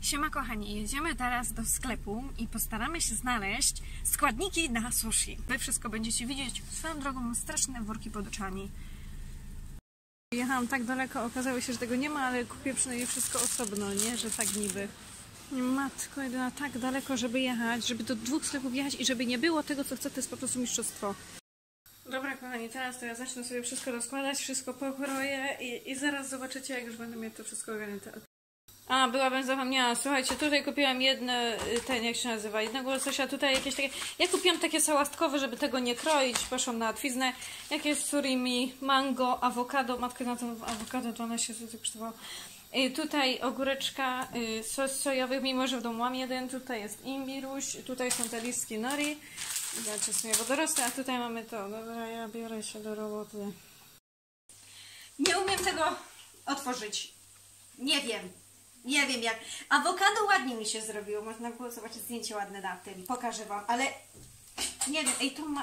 Siema kochani, jedziemy teraz do sklepu i postaramy się znaleźć składniki na sushi. Wy wszystko będziecie widzieć. Swoją drogą mam straszne worki pod oczami. Jechałam tak daleko, okazało się, że tego nie ma, ale kupię przynajmniej wszystko osobno, nie? Że tak niby. Matko, jedyna tak daleko, żeby jechać, żeby do 2 sklepów jechać i żeby nie było tego, co chcę, to jest po prostu mistrzostwo. Dobra kochani, teraz to ja zacznę sobie wszystko rozkładać, wszystko pokroję i zaraz zobaczycie, jak już będę mieć to wszystko ogarnięte. A, byłabym zapomniała. Słuchajcie, tutaj kupiłam jak się nazywa, jednego łososia, tutaj jakieś takie... Ja kupiłam takie sałatkowe, żeby tego nie kroić, poszłam na łatwiznę. Jakieś surimi, mango, awokado, matkę na to awokado 12 zł kosztowało. Tutaj ogóreczka, sos sojowy, mimo że w domu mam jeden, tutaj jest imbiruś, tutaj są te listki nori, ja czasem wodorosty, a tutaj mamy to. Dobra, ja biorę się do roboty. Nie umiem tego otworzyć. Nie wiem jak. Awokado ładnie mi się zrobiło. Można było zobaczyć zdjęcie ładne na tym. Pokażę wam, ale nie wiem. Ej, tu ma...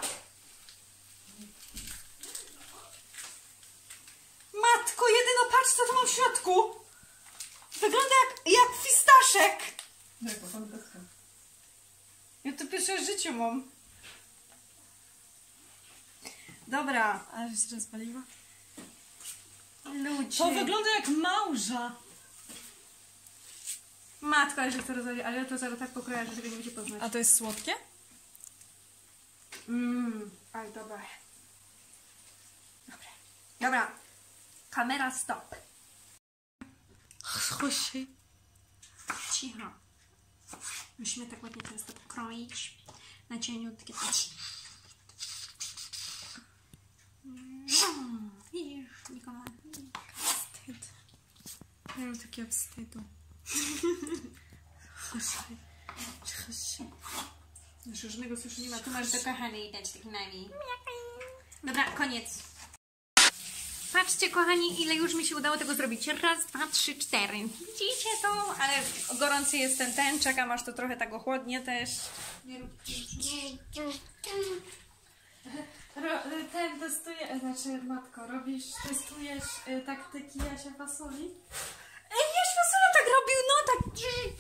Matko, jedyno patrz co tu mam w środku. Wygląda jak fistaszek. Ja to pierwsze w życiu mam. Dobra. Ale się rozpaliła? Ludzie. To wygląda jak małża. Matko, ale że to rozwali, ale ja to zaraz tak pokroję, że tego nie będzie poznać. A to jest słodkie? Ale dobra. Dobra. Kamera stop. Chodź. Cicho. Musimy tak ładnie teraz to pokroić. Na cieniutkie. Widzisz, Nikola. Wstyd. Ja mam takiego wstydu. Chodź. Żadnego sushi nie ma. Tu masz do kochanej dać tak najmniej. Dobra, koniec. Patrzcie kochani, ile już mi się udało tego zrobić. Raz, 2, 3, 4. Widzicie to? Ale gorący jest ten. Czekam aż to trochę tak ochłodnie też. Nie rób Ten testuje, znaczy matko, testujesz taktyki Jasia Fasoli? Jaś Fasola tak robił, no tak.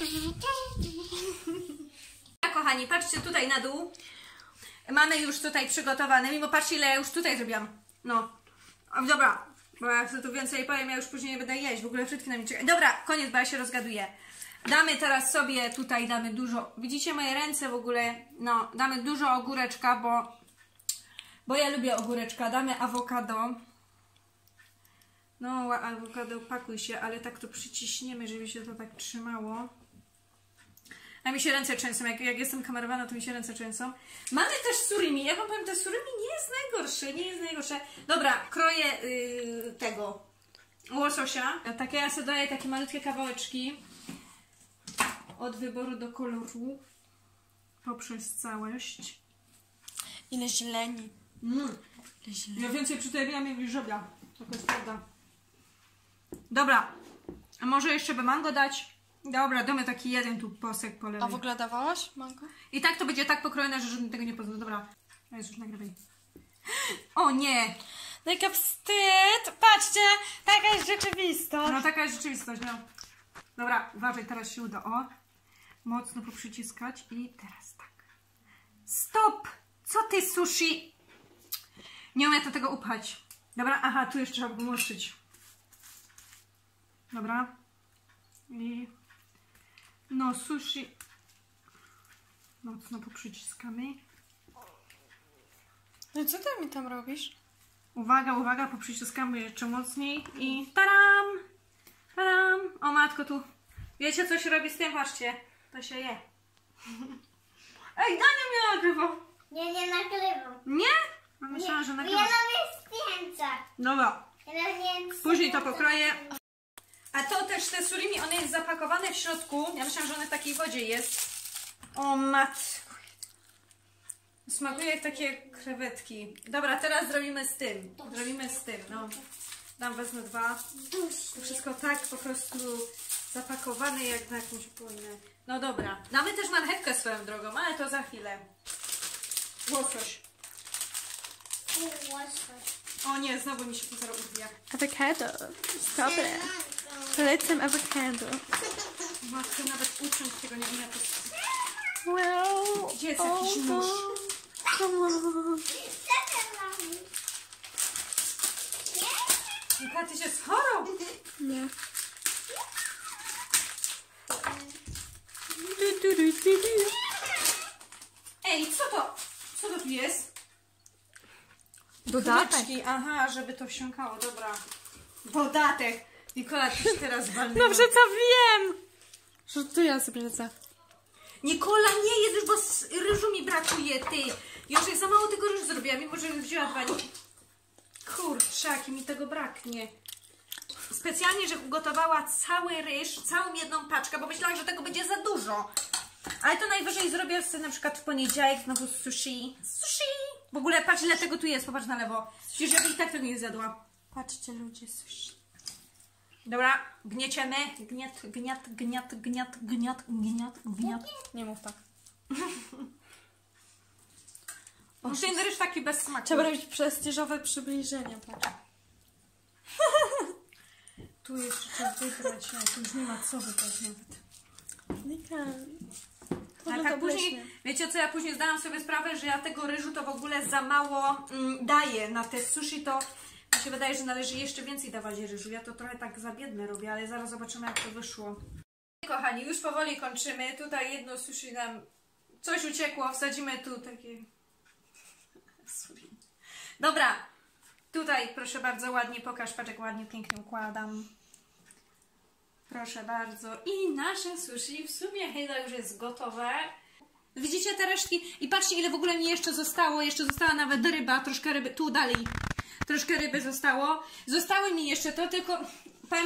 A kochani, patrzcie tutaj na dół. Mamy już tutaj przygotowane, mimo patrzcie ile ja już tutaj zrobiłam. No. Dobra, bo jak to tu więcej powiem, ja już później nie będę jeść, w ogóle frytki na mnie czekają. Dobra, koniec, bo ja się rozgaduję. Damy teraz sobie, tutaj damy dużo, widzicie moje ręce w ogóle, no, damy dużo ogóreczka, bo ja lubię ogóreczka, damy awokado. No, awokado, pakuj się, ale tak to przyciśniemy, żeby się to tak trzymało. A mi się ręce trzęsą, jak jestem kamerowana, to mi się ręce trzęsą. Mamy też surimi, ja wam powiem, te surimi nie jest najgorsze. Dobra, kroję tego łososia. Takie ja sobie daję takie malutkie kawałeczki. Od wyboru do koloru. Poprzez całość. Ile zieleni. Ile zieleni. Ja więcej przytępiłam niż żebra. To jest prawda. Dobra, a może jeszcze by mango dać? Dobra, damy taki jeden tu posek po lewej. A w ogóle dawałaś mango? I tak to będzie tak pokrojone, że żaden tego nie pozna. Dobra, a już nagrywaj. O nie! No jaka wstyd! Patrzcie, taka jest rzeczywistość. No taka jest rzeczywistość, no. Dobra, uważaj, teraz się uda. O, mocno poprzyciskać i teraz tak. Stop! Co ty, sushi? Nie umiem to tego upchać. Dobra, aha, tu jeszcze trzeba pomoczyć. Dobra. I... No, sushi... Mocno poprzyciskamy. No co ty mi tam robisz? Uwaga, poprzyciskamy jeszcze mocniej i taram! Taram! O matko, tu... Wiecie co się robi z tym? Patrzcie. To się je. Ej, Dania mnie nagrywa. Nie nagrywam. Nie? No, myślałam, że Ja nagrywa. robię zdjęcia. Dobra. Ja Później to pokroję. A to też te surimi, one jest zapakowane w środku. Ja myślałam, że one w takiej wodzie jest. O matko. Smakuje jak takie krewetki. Dobra, teraz zrobimy z tym. No. Wezmę 2. To wszystko tak po prostu zapakowane jak na jakąś płynę. No dobra. Damy też marchewkę swoją drogą, ale to za chwilę. Łosoś. O nie, znowu mi się to zaraz odbija. Avocado. Stop it. Polecam awokado. matko, nawet uciąć tego nie umiem. Wow. Gdzie jest jakiś nóż? Mika, ty się schorą. Nie. Ej, co to? Co to tu jest? Dodatek. Kuleczki. Aha, żeby to wsiąkało, dobra. Dodatek. Nikola, ty się teraz walnęła. Dobrze, co wiem! Żartuję sobie lecę. Nikola, nie jedz już, bo ryżu mi brakuje, ty. Już jak za mało tego ryżu zrobiłam, mimo że wzięła dwa. Kurczę, jaki mi tego braknie. Specjalnie, że ugotowała cały ryż, całą jedną paczkę, bo myślałam, że tego będzie za dużo. Ale to najwyżej zrobię sobie na przykład w poniedziałek znowu sushi. Sushi! W ogóle patrz, ile tego tu jest, popatrz na lewo. Przecież ja bym i tak tego nie zjadła. Patrzcie ludzie, sushi. Dobra, gnieciemy. Gniat. Nie mów tak. Ten ryż taki bez smaku. Trzeba robić prestiżowe przybliżenia, patrz. Tu jeszcze trzeba wybrać, tu już nie ma co wybrać nawet. Nika. A tak później, wiecie co, ja później zdałam sobie sprawę, że ja tego ryżu to w ogóle za mało daję na te sushi, to mi się wydaje, że należy jeszcze więcej dawać ryżu. Ja to trochę tak za biedne robię, ale zaraz zobaczymy, jak to wyszło. Kochani, już powoli kończymy. Tutaj jedno sushi nam coś uciekło, wsadzimy tu takie... Dobra, tutaj proszę bardzo ładnie, pokaż, patrz jak ładnie, pięknie układam. Proszę bardzo. I nasze sushi w sumie chyba już jest gotowe. Widzicie te resztki? I patrzcie, ile w ogóle mi jeszcze zostało. Jeszcze została nawet ryba, troszkę ryby. Tu dalej. Troszkę ryby zostało. Zostały mi jeszcze to, tylko powiem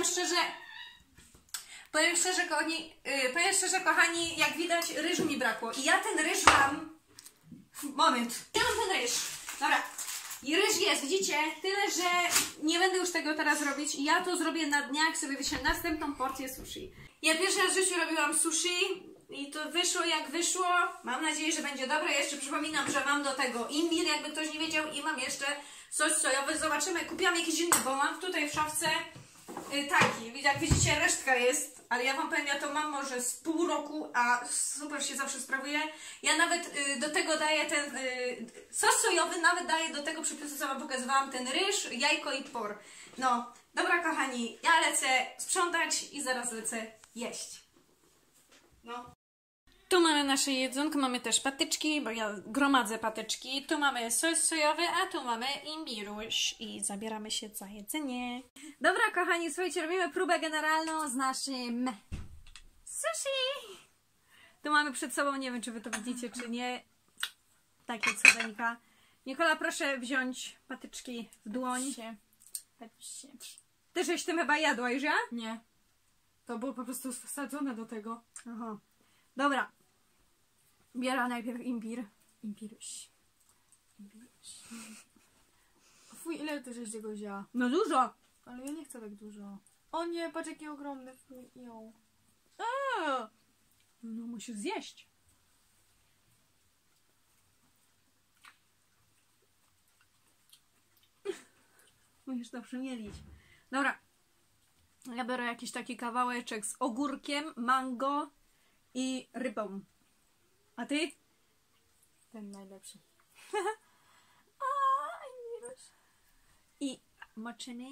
szczerze, kochani, jak widać, ryżu mi brakło. I ja ten ryż mam... Moment. Ja mam ten ryż. Dobra. I ryż jest, widzicie? Tyle, że nie będę już tego teraz robić. Ja to zrobię na dniach, sobie wyślę następną porcję sushi. Ja pierwszy raz w życiu robiłam sushi i to wyszło jak wyszło. Mam nadzieję, że będzie dobre. Jeszcze przypominam, że mam do tego imbir, jakby ktoś nie wiedział, i mam jeszcze sos sojowy. Zobaczymy. Kupiłam jakiś inny, bo mam tutaj w szafce taki. Jak widzicie, resztka jest, ale ja wam powiem, ja to mam może z pół roku, a super się zawsze sprawuje. Ja nawet do tego daję ten sos sojowy, nawet daję do tego przepisu, co wam pokazywałam, ten ryż, jajko i por. No, dobra kochani, ja lecę sprzątać i zaraz lecę jeść. No. Tu mamy nasze jedzonko, mamy też patyczki, bo ja gromadzę patyczki. Tu mamy sos sojowy, a tu mamy imbiruś i zabieramy się za jedzenie. Dobra kochani, słuchajcie, robimy próbę generalną z naszym sushi. Tu mamy przed sobą, nie wiem czy wy to widzicie czy nie, takie cudeńka. Nikola, proszę wziąć patyczki w dłoń. Patrzcie. Ty żeś tym chyba jadła już, ja? Nie. To było po prostu wsadzone do tego. Aha. Dobra. Biorę najpierw imbir. Imbiruś. Fuj, ile ty żeś tego wzięła? No dużo. Ale ja nie chcę tak dużo. O nie, patrz jaki ogromny. Fuj, ją. No musisz zjeść. Musisz to przemielić. Dobra. Ja biorę jakiś taki kawałeczek z ogórkiem, mango i rybą. A ty? Ten najlepszy. I moczyny.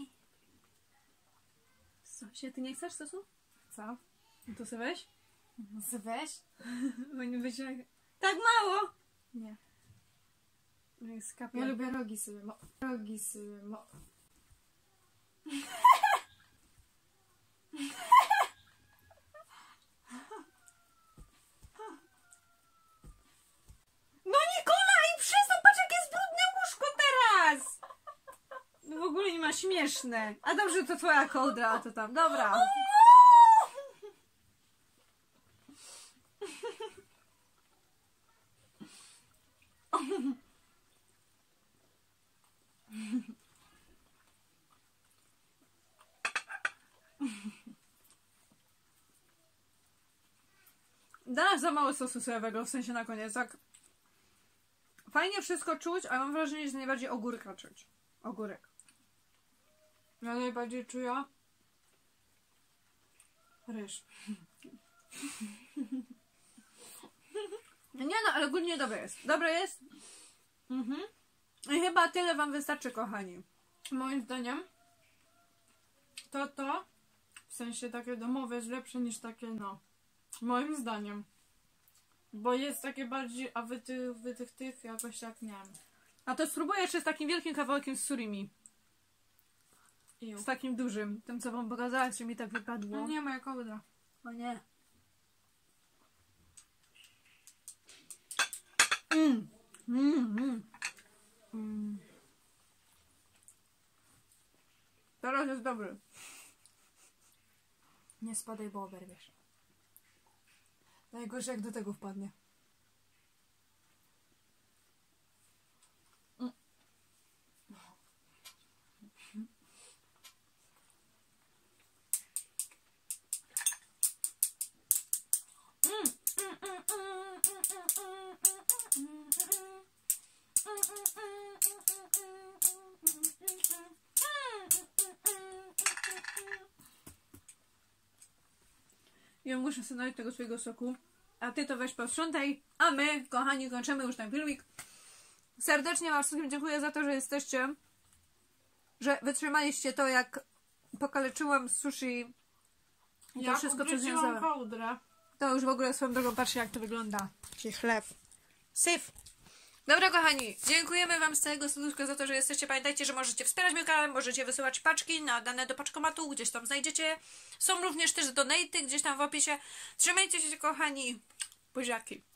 Sosie, ty nie chcesz sosu? Co? No to sobie weź. Weź? Bo nie będzie... Tak mało! Nie. No i skapia. Ja lubię rogi sobie. Rogi sobie. No Nikola, i przestań, patrz jakie jest brudne łóżko teraz! No w ogóle nie ma śmieszne. A dobrze, to twoja kołdra, to tam, dobra. Dałaś za mało sosu sojowego, w sensie na koniec, tak. Fajnie wszystko czuć, ale mam wrażenie, że najbardziej ogórka czuć. Ogórek. Ja najbardziej czuję ryż. Nie no, ale ogólnie dobre jest. Dobre jest. I chyba tyle wam wystarczy, kochani. Moim zdaniem to w sensie takie domowe jest lepsze niż takie, no. Moim zdaniem. Bo jest takie bardziej, a wy tych jakoś tak nie wiem. A to spróbuję jeszcze z takim wielkim kawałkiem z surimi. Iu. Z takim dużym. Tym, co wam pokazałam, czy mi tak wypadło. No nie, moja kołdra. O nie. Teraz jest dobry. Nie spadaj, bo oberwiesz. Najgorzej jak do tego wpadnie. Ja muszę sobie nalać tego swojego soku. A ty to weź posprzątaj. A my, kochani, kończymy już ten filmik. Serdecznie wam wszystkim dziękuję za to, że jesteście. Że wytrzymaliście to, jak pokaleczyłam sushi. I to wszystko, co związałem. kołdrę. To już w ogóle swoją drogą, patrzcie, jak to wygląda. Czyli chleb. Syf. Dobra, kochani, dziękujemy wam z całego serduszka za to, że jesteście. Pamiętajcie, że możecie wspierać mój kanał, możecie wysyłać paczki na dane do paczkomatu, gdzieś tam znajdziecie. Są również też donaty gdzieś tam w opisie. Trzymajcie się, kochani. Buziaki.